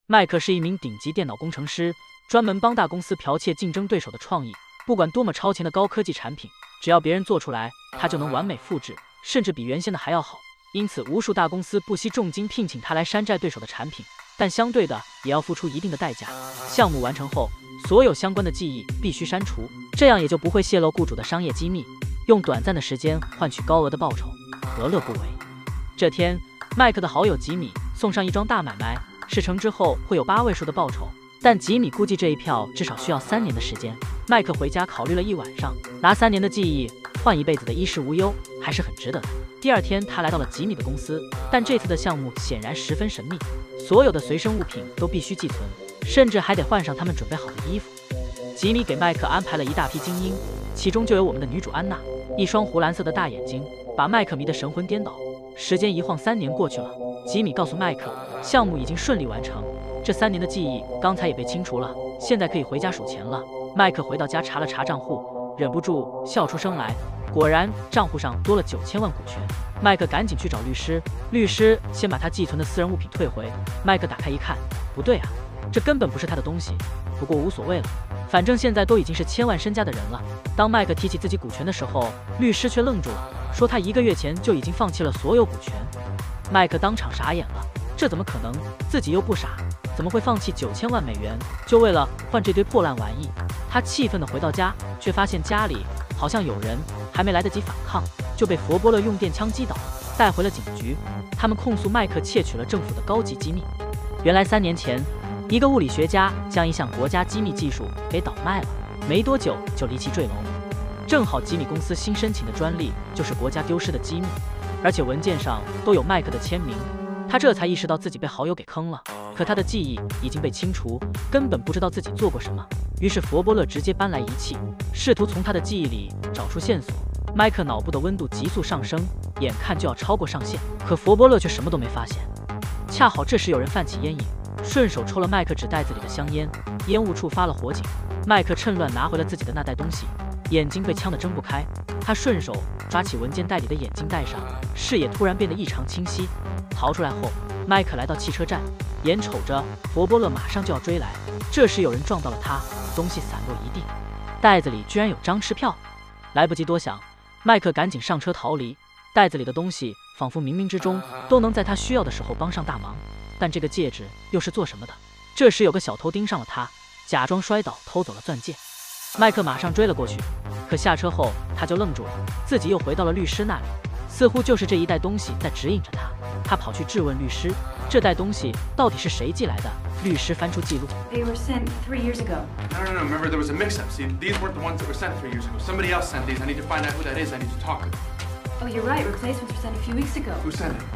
麦克是一名顶级电脑工程师，专门帮大公司剽窃竞争对手的创意。不管多么超前的高科技产品，只要别人做出来，他就能完美复制，甚至比原先的还要好。因此，无数大公司不惜重金聘请他来山寨对手的产品，但相对的也要付出一定的代价。项目完成后，所有相关的记忆必须删除，这样也就不会泄露雇主的商业机密。用短暂的时间换取高额的报酬，何乐不为？这天，麦克的好友吉米送上一桩大买卖，事成之后会有8位数的报酬，但吉米估计这一票至少需要3年的时间。麦克回家考虑了一晚上，拿3年的记忆换一辈子的衣食无忧，还是很值得的。第二天，他来到了吉米的公司，但这次的项目显然十分神秘，所有的随身物品都必须寄存，甚至还得换上他们准备好的衣服。吉米给麦克安排了一大批精英，其中就有我们的女主安娜，一双湖蓝色的大眼睛把麦克迷得神魂颠倒。时间一晃3年过去了，吉米告诉麦克，项目已经顺利完成，这3年的记忆刚才也被清除了，现在可以回家数钱了。麦克回到家查了查账户，忍不住笑出声来。果然，账户上多了9000万股权。麦克赶紧去找律师，律师先把他寄存的私人物品退回。麦克打开一看，不对啊，这根本不是他的东西。不过无所谓了，反正现在都已经是千万身家的人了。当麦克提起自己股权的时候，律师却愣住了，说他1个月前就已经放弃了所有股权。麦克当场傻眼了，这怎么可能？自己又不傻，怎么会放弃9000万美元，就为了换这堆破烂玩意？他气愤地回到家，却发现家里好像有人，还没来得及反抗，就被佛波勒用电枪击倒，带回了警局。他们控诉麦克窃取了政府的高级机密。原来3年前，一个物理学家将一项国家机密技术给倒卖了，没多久就离奇坠楼。正好吉米公司新申请的专利就是国家丢失的机密，而且文件上都有麦克的签名。他这才意识到自己被好友给坑了，可他的记忆已经被清除，根本不知道自己做过什么。于是佛波勒直接搬来仪器，试图从他的记忆里找出线索。麦克脑部的温度急速上升，眼看就要超过上限，可佛波勒却什么都没发现。恰好这时有人泛起烟瘾，顺手抽了麦克纸袋子里的香烟，烟雾触发了火警。麦克趁乱拿回了自己的那袋东西，眼睛被呛得睁不开。他顺手抓起文件袋里的眼镜戴上，视野突然变得异常清晰。逃出来后，麦克来到汽车站，眼瞅着佛波勒马上就要追来。这时有人撞到了他，东西散落一地，袋子里居然有张支票。来不及多想，麦克赶紧上车逃离。袋子里的东西仿佛冥冥之中都能在他需要的时候帮上大忙。但这个戒指又是做什么的？这时有个小偷盯上了他，假装摔倒偷走了钻戒。麦克马上追了过去，可下车后他就愣住了，自己又回到了律师那里，似乎就是这一袋东西在指引着他。他跑去质问律师，这袋东西到底是谁寄来的？律师翻出记录。 They were sent 3 years ago. No. Remember, there was a mix-up. See, these weren't the ones that were sent 3 years ago. Somebody else sent these. I need to find out who that is. I need to talk to them. Oh, you're right. Replacements were sent a few weeks ago. Who sent it?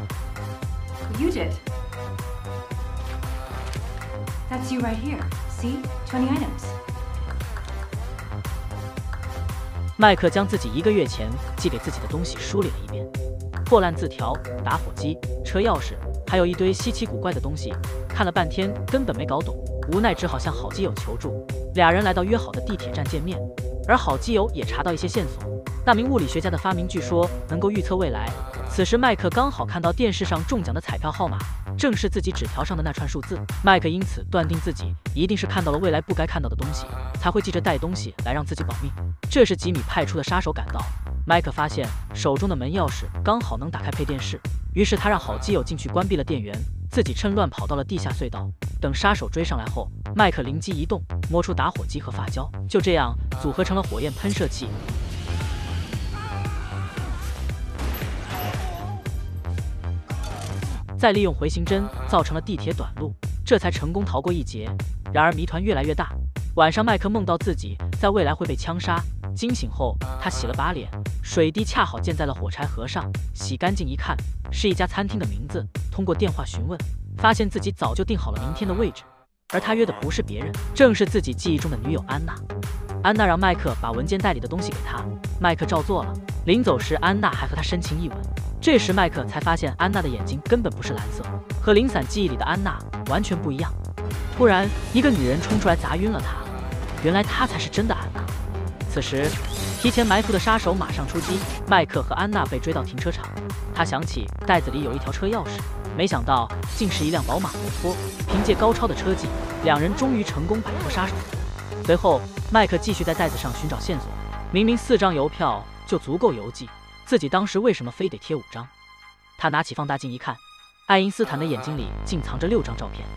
Well, you did. That's you right here. See? 20 items. 麦克将自己1个月前寄给自己的东西梳理了一遍，破烂字条、打火机、车钥匙，还有一堆稀奇古怪的东西，看了半天根本没搞懂，无奈只好向好基友求助。俩人来到约好的地铁站见面，而好基友也查到一些线索。那名物理学家的发明据说能够预测未来。此时麦克刚好看到电视上中奖的彩票号码，正是自己纸条上的那串数字。麦克因此断定自己一定是看到了未来不该看到的东西，才会记着带东西来让自己保命。这时吉米派出的杀手赶到，麦克发现手中的门钥匙刚好能打开配电室，于是他让好基友进去关闭了电源，自己趁乱跑到了地下隧道。等杀手追上来后，麦克灵机一动，摸出打火机和发胶，就这样组合成了火焰喷射器。再利用回形针造成了地铁短路，这才成功逃过一劫。然而谜团越来越大。晚上麦克梦到自己在未来会被枪杀，惊醒后他洗了把脸，水滴恰好溅在了火柴盒上，洗干净一看是一家餐厅的名字。通过电话询问，发现自己早就定好了明天的位置，而他约的不是别人，正是自己记忆中的女友安娜。安娜让麦克把文件袋里的东西给她，麦克照做了。临走时，安娜还和他深情一吻。这时麦克才发现安娜的眼睛根本不是蓝色，和零散记忆里的安娜完全不一样。突然，一个女人冲出来砸晕了他，原来她才是真的安娜。此时，提前埋伏的杀手马上出击，麦克和安娜被追到停车场。他想起袋子里有一条车钥匙， 没想到竟是一辆宝马摩托。凭借高超的车技，两人终于成功摆脱杀手。随后，麦克继续在袋子上寻找线索。明明4张邮票就足够邮寄，自己当时为什么非得贴5张？他拿起放大镜一看，爱因斯坦的眼睛里竟藏着6张照片。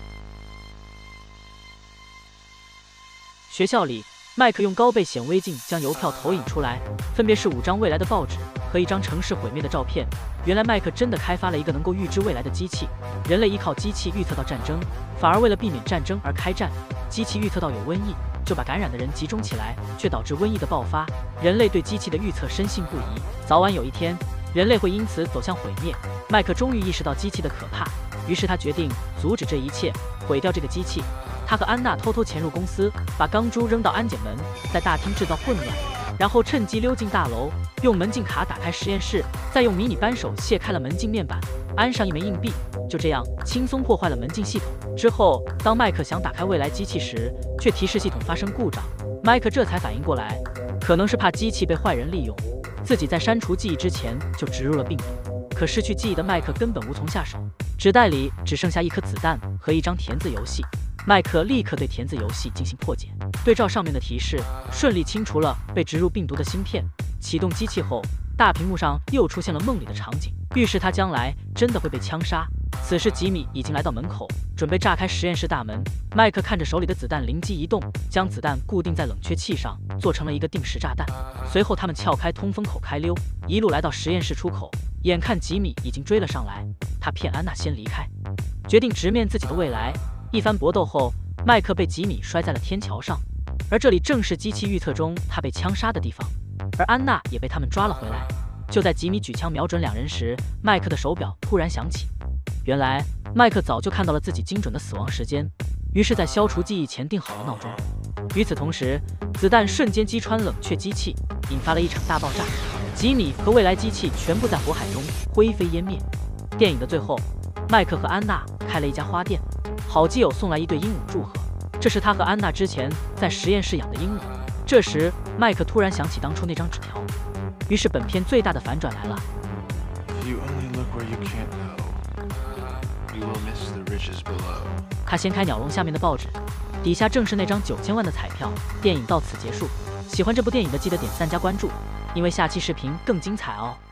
学校里，麦克用高倍显微镜将邮票投影出来，分别是5张未来的报纸和1张城市毁灭的照片。原来麦克真的开发了一个能够预知未来的机器。人类依靠机器预测到战争，反而为了避免战争而开战。机器预测到有瘟疫，就把感染的人集中起来，却导致瘟疫的爆发。人类对机器的预测深信不疑，早晚有一天，人类会因此走向毁灭。麦克终于意识到机器的可怕，于是他决定阻止这一切，毁掉这个机器。他和安娜偷偷潜入公司，把钢珠扔到安检门，在大厅制造混乱，然后趁机溜进大楼，用门禁卡打开实验室，再用迷你扳手卸开了门禁面板，安上1枚硬币，就这样轻松破坏了门禁系统。之后，当麦克想打开未来机器时，却提示系统发生故障。麦克这才反应过来，可能是怕机器被坏人利用，自己在删除记忆之前就植入了病毒。可失去记忆的麦克根本无从下手，纸袋里只剩下1颗子弹和1张填字游戏。麦克立刻对填字游戏进行破解，对照上面的提示，顺利清除了被植入病毒的芯片。启动机器后，大屏幕上又出现了梦里的场景，预示他将来真的会被枪杀。此时吉米已经来到门口，准备炸开实验室大门。麦克看着手里的子弹灵机一动，将子弹固定在冷却器上，做成了一个定时炸弹。随后他们撬开通风口开溜，一路来到实验室出口。眼看吉米已经追了上来，他骗安娜先离开，决定直面自己的未来。一番搏斗后，麦克被吉米摔在了天桥上，而这里正是机器预测中他被枪杀的地方，而安娜也被他们抓了回来。就在吉米举枪瞄准2人时，麦克的手表突然响起。原来麦克早就看到了自己精准的死亡时间，于是在消除记忆前定好了闹钟。与此同时，子弹瞬间击穿冷却机器，引发了一场大爆炸。吉米和未来机器全部在火海中灰飞烟灭。电影的最后，麦克和安娜开了一家花店，好基友送来1对鹦鹉祝贺，这是他和安娜之前在实验室养的鹦鹉。这时，麦克突然想起当初那张纸条，于是本片最大的反转来了。他掀开鸟笼下面的报纸，底下正是那张9000万的彩票。电影到此结束。喜欢这部电影的记得点赞加关注，因为下期视频更精彩哦。